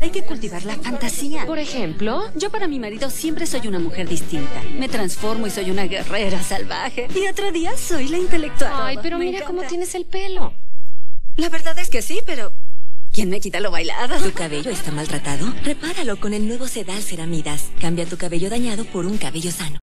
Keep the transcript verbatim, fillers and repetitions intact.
Hay que cultivar la fantasía. Por ejemplo, Yo para mi marido siempre soy una mujer distinta. Me transformo y soy una guerrera salvaje. Y otro día soy la intelectual. ay, pero Me mira encanta. cómo tienes el pelo. La verdad es que sí, pero ¿quién me quita lo bailado? ¿Tu cabello está maltratado? Repáralo con el nuevo Sedal Ceramidas. Cambia tu cabello dañado por un cabello sano.